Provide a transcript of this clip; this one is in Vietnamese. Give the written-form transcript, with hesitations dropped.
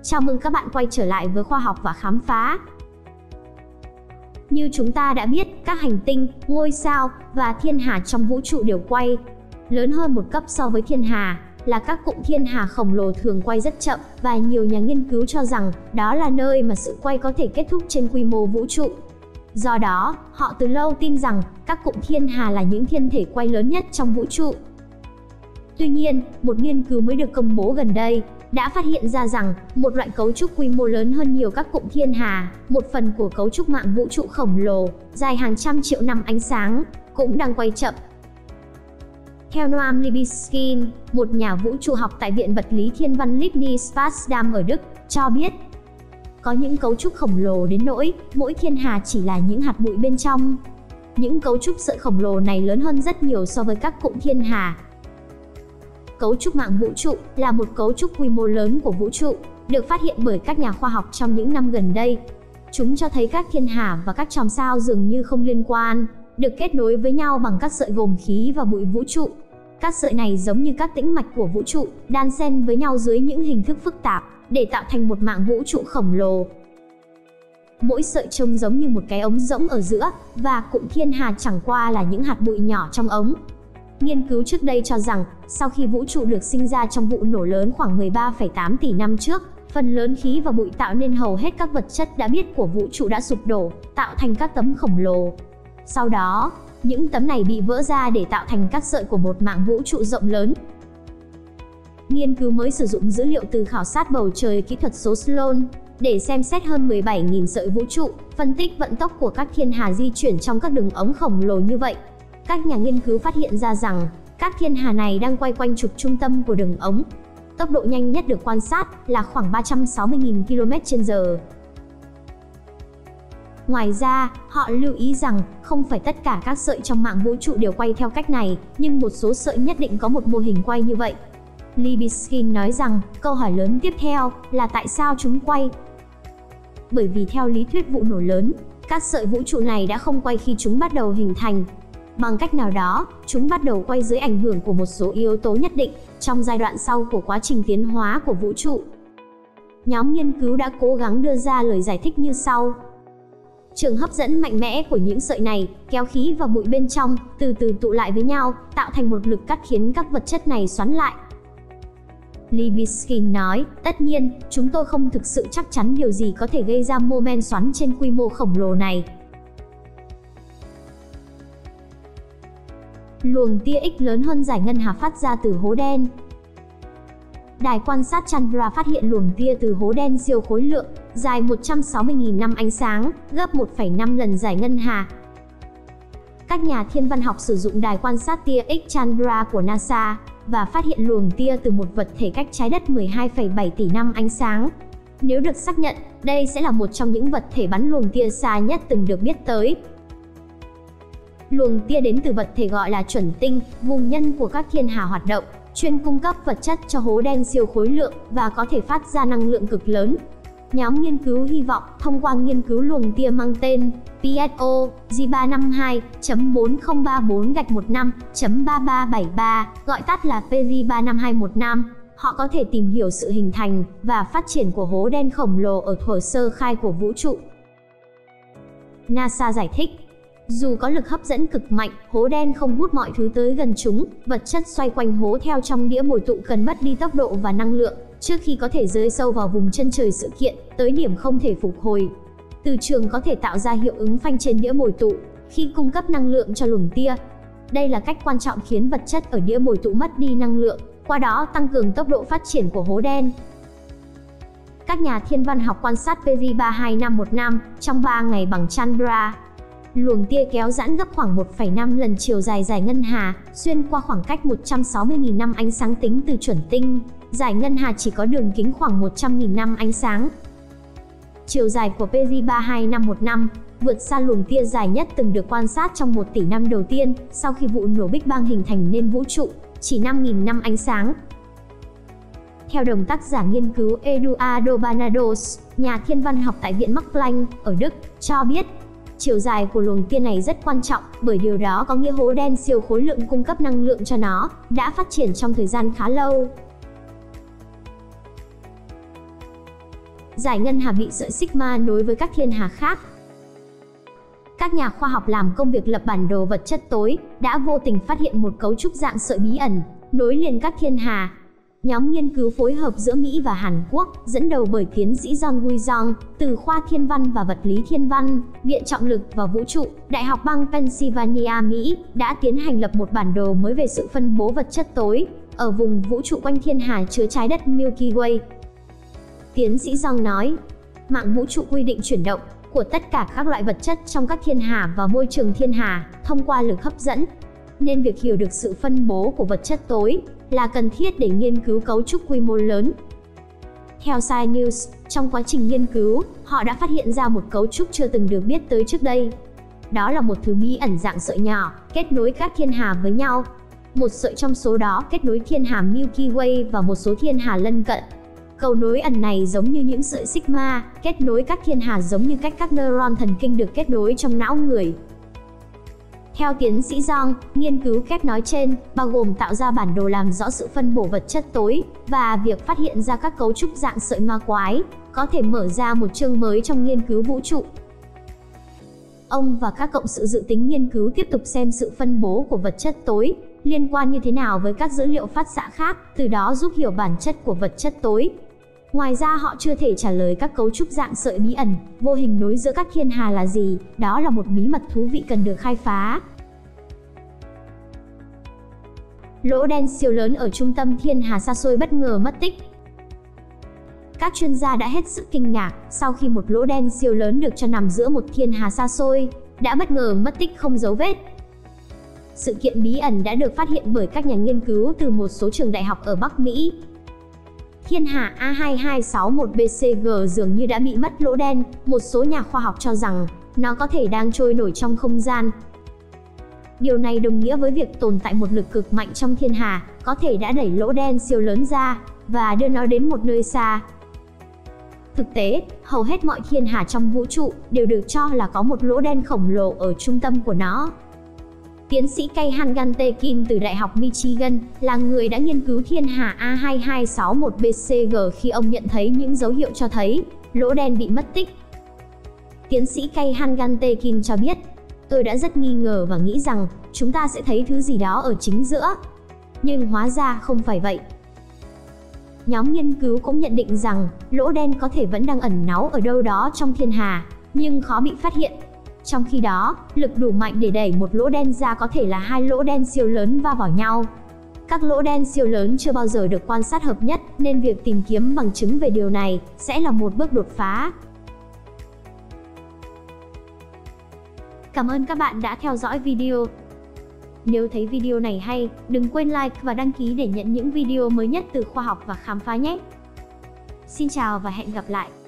Chào mừng các bạn quay trở lại với khoa học và khám phá. Như chúng ta đã biết, các hành tinh, ngôi sao và thiên hà trong vũ trụ đều quay lớn hơn một cấp so với thiên hà, là các cụm thiên hà khổng lồ thường quay rất chậm, và nhiều nhà nghiên cứu cho rằng đó là nơi mà sự quay có thể kết thúc trên quy mô vũ trụ. Do đó, họ từ lâu tin rằng các cụm thiên hà là những thiên thể quay lớn nhất trong vũ trụ. Tuy nhiên, một nghiên cứu mới được công bố gần đây đã phát hiện ra rằng một loại cấu trúc quy mô lớn hơn nhiều các cụm thiên hà, một phần của cấu trúc mạng vũ trụ khổng lồ, dài hàng trăm triệu năm ánh sáng, cũng đang quay chậm. Theo Noam Libeskind, một nhà vũ trụ học tại Viện Vật lý Thiên văn Leibniz Potsdam ở Đức, cho biết có những cấu trúc khổng lồ đến nỗi mỗi thiên hà chỉ là những hạt bụi bên trong. Những cấu trúc sợi khổng lồ này lớn hơn rất nhiều so với các cụm thiên hà. Cấu trúc mạng vũ trụ là một cấu trúc quy mô lớn của vũ trụ, được phát hiện bởi các nhà khoa học trong những năm gần đây. Chúng cho thấy các thiên hà và các chòm sao dường như không liên quan, được kết nối với nhau bằng các sợi gồm khí và bụi vũ trụ. Các sợi này giống như các tĩnh mạch của vũ trụ, đan xen với nhau dưới những hình thức phức tạp, để tạo thành một mạng vũ trụ khổng lồ. Mỗi sợi trông giống như một cái ống rỗng ở giữa, và cụm thiên hà chẳng qua là những hạt bụi nhỏ trong ống. Nghiên cứu trước đây cho rằng, sau khi vũ trụ được sinh ra trong vụ nổ lớn khoảng 13,8 tỷ năm trước, phần lớn khí và bụi tạo nên hầu hết các vật chất đã biết của vũ trụ đã sụp đổ, tạo thành các tấm khổng lồ. Sau đó, những tấm này bị vỡ ra để tạo thành các sợi của một mạng vũ trụ rộng lớn. Nghiên cứu mới sử dụng dữ liệu từ khảo sát bầu trời kỹ thuật số Sloan để xem xét hơn 17.000 sợi vũ trụ, phân tích vận tốc của các thiên hà di chuyển trong các đường ống khổng lồ như vậy. Các nhà nghiên cứu phát hiện ra rằng các thiên hà này đang quay quanh trục trung tâm của đường ống. Tốc độ nhanh nhất được quan sát là khoảng 360.000 km/h. Ngoài ra, họ lưu ý rằng không phải tất cả các sợi trong mạng vũ trụ đều quay theo cách này, nhưng một số sợi nhất định có một mô hình quay như vậy. Libeskind nói rằng, câu hỏi lớn tiếp theo là tại sao chúng quay? Bởi vì theo lý thuyết vụ nổ lớn, các sợi vũ trụ này đã không quay khi chúng bắt đầu hình thành. Bằng cách nào đó, chúng bắt đầu quay dưới ảnh hưởng của một số yếu tố nhất định trong giai đoạn sau của quá trình tiến hóa của vũ trụ. Nhóm nghiên cứu đã cố gắng đưa ra lời giải thích như sau. Trường hấp dẫn mạnh mẽ của những sợi này kéo khí và bụi bên trong từ từ tụ lại với nhau, tạo thành một lực cắt khiến các vật chất này xoắn lại. Libeskind nói, tất nhiên, chúng tôi không thực sự chắc chắn điều gì có thể gây ra mô men xoắn trên quy mô khổng lồ này. Luồng tia X lớn hơn giải ngân hà phát ra từ hố đen. Đài quan sát Chandra phát hiện luồng tia từ hố đen siêu khối lượng, dài 160.000 năm ánh sáng, gấp 1,5 lần giải ngân hà. Các nhà thiên văn học sử dụng đài quan sát tia X Chandra của NASA và phát hiện luồng tia từ một vật thể cách trái đất 12,7 tỷ năm ánh sáng. Nếu được xác nhận, đây sẽ là một trong những vật thể bắn luồng tia xa nhất từng được biết tới. Luồng tia đến từ vật thể gọi là chuẩn tinh, vùng nhân của các thiên hà hoạt động, chuyên cung cấp vật chất cho hố đen siêu khối lượng và có thể phát ra năng lượng cực lớn. Nhóm nghiên cứu hy vọng thông qua nghiên cứu luồng tia mang tên PSO J352.4034-15.3373, gọi tắt là PJ35215, họ có thể tìm hiểu sự hình thành và phát triển của hố đen khổng lồ ở thuở sơ khai của vũ trụ. NASA giải thích, dù có lực hấp dẫn cực mạnh, hố đen không hút mọi thứ tới gần chúng, vật chất xoay quanh hố theo trong đĩa bồi tụ cần mất đi tốc độ và năng lượng trước khi có thể rơi sâu vào vùng chân trời sự kiện, tới điểm không thể phục hồi. Từ trường có thể tạo ra hiệu ứng phanh trên đĩa bồi tụ khi cung cấp năng lượng cho luồng tia. Đây là cách quan trọng khiến vật chất ở đĩa bồi tụ mất đi năng lượng, qua đó tăng cường tốc độ phát triển của hố đen. Các nhà thiên văn học quan sát PJ32515 trong 3 ngày bằng Chandra. Luồng tia kéo giãn gấp khoảng 1,5 lần chiều dài giải ngân hà, xuyên qua khoảng cách 160.000 năm ánh sáng tính từ chuẩn tinh. Giải ngân hà chỉ có đường kính khoảng 100.000 năm ánh sáng. Chiều dài của PJ32515 vượt xa luồng tia dài nhất từng được quan sát trong 1 tỷ năm đầu tiên sau khi vụ nổ Big Bang hình thành nên vũ trụ, chỉ 5.000 năm ánh sáng. Theo đồng tác giả nghiên cứu Eduardo Banados, nhà thiên văn học tại Viện Max Planck ở Đức, cho biết, chiều dài của luồng tia này rất quan trọng, bởi điều đó có nghĩa hố đen siêu khối lượng cung cấp năng lượng cho nó đã phát triển trong thời gian khá lâu. giải ngân hà bị sợi Sigma nối với các thiên hà khác. Các nhà khoa học làm công việc lập bản đồ vật chất tối đã vô tình phát hiện một cấu trúc dạng sợi bí ẩn nối liền các thiên hà. Nhóm nghiên cứu phối hợp giữa Mỹ và Hàn Quốc, dẫn đầu bởi tiến sĩ John Guizong từ khoa Thiên văn và Vật lý Thiên văn, Viện Trọng lực và Vũ trụ, Đại học bang Pennsylvania, Mỹ, đã tiến hành lập một bản đồ mới về sự phân bố vật chất tối ở vùng vũ trụ quanh thiên hà chứa trái đất Milky Way. Tiến sĩ John nói, mạng vũ trụ quy định chuyển động của tất cả các loại vật chất trong các thiên hà và môi trường thiên hà thông qua lực hấp dẫn. Nên việc hiểu được sự phân bố của vật chất tối là cần thiết để nghiên cứu cấu trúc quy mô lớn. Theo Science News, trong quá trình nghiên cứu, họ đã phát hiện ra một cấu trúc chưa từng được biết tới trước đây. Đó là một thứ bí ẩn dạng sợi nhỏ, kết nối các thiên hà với nhau. Một sợi trong số đó kết nối thiên hà Milky Way và một số thiên hà lân cận. Cầu nối ẩn này giống như những sợi Sigma, kết nối các thiên hà giống như cách các neuron thần kinh được kết nối trong não người. Theo tiến sĩ John, nghiên cứu kép nói trên bao gồm tạo ra bản đồ làm rõ sự phân bổ vật chất tối và việc phát hiện ra các cấu trúc dạng sợi ma quái, có thể mở ra một chương mới trong nghiên cứu vũ trụ. Ông và các cộng sự dự tính nghiên cứu tiếp tục xem sự phân bố của vật chất tối liên quan như thế nào với các dữ liệu phát xạ khác, từ đó giúp hiểu bản chất của vật chất tối. Ngoài ra họ chưa thể trả lời các cấu trúc dạng sợi bí ẩn, vô hình nối giữa các thiên hà là gì, đó là một bí mật thú vị cần được khai phá. Lỗ đen siêu lớn ở trung tâm thiên hà xa xôi bất ngờ mất tích. Các chuyên gia đã hết sức kinh ngạc sau khi một lỗ đen siêu lớn được cho nằm giữa một thiên hà xa xôi đã bất ngờ mất tích không dấu vết. Sự kiện bí ẩn đã được phát hiện bởi các nhà nghiên cứu từ một số trường đại học ở Bắc Mỹ. Thiên hà A2261BCG dường như đã bị mất lỗ đen, một số nhà khoa học cho rằng nó có thể đang trôi nổi trong không gian. Điều này đồng nghĩa với việc tồn tại một lực cực mạnh trong thiên hà, có thể đã đẩy lỗ đen siêu lớn ra và đưa nó đến một nơi xa. Thực tế, hầu hết mọi thiên hà trong vũ trụ đều được cho là có một lỗ đen khổng lồ ở trung tâm của nó. Tiến sĩ Keihan Gantekin từ Đại học Michigan là người đã nghiên cứu thiên hà A2261BCG khi ông nhận thấy những dấu hiệu cho thấy lỗ đen bị mất tích. Tiến sĩ Keihan Gantekin cho biết, tôi đã rất nghi ngờ và nghĩ rằng chúng ta sẽ thấy thứ gì đó ở chính giữa. Nhưng hóa ra không phải vậy. Nhóm nghiên cứu cũng nhận định rằng lỗ đen có thể vẫn đang ẩn náu ở đâu đó trong thiên hà, nhưng khó bị phát hiện. Trong khi đó, lực đủ mạnh để đẩy một lỗ đen ra có thể là hai lỗ đen siêu lớn va vào nhau. Các lỗ đen siêu lớn chưa bao giờ được quan sát hợp nhất, nên việc tìm kiếm bằng chứng về điều này sẽ là một bước đột phá. Cảm ơn các bạn đã theo dõi video. Nếu thấy video này hay, đừng quên like và đăng ký để nhận những video mới nhất từ khoa học và khám phá nhé. Xin chào và hẹn gặp lại.